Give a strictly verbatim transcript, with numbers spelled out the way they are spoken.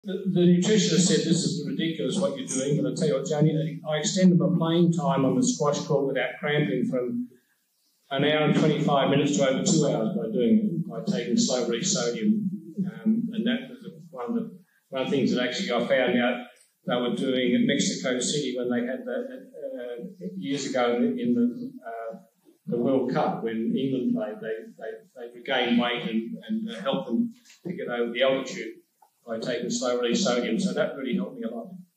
The, the nutritionist said, this is ridiculous what you're doing, but I tell you what, Janie, I extended my playing time on the squash court without cramping from an hour and twenty-five minutes to over two hours by doing it, by taking slow release sodium. Um, and that was one of, the, one of the things that actually I found out they were doing in Mexico City when they had that uh, years ago in the uh, the World Cup when England played. They they, they regained weight and, and uh, helped them to get over the altitude by taking slow release sodium. So that really helped me a lot.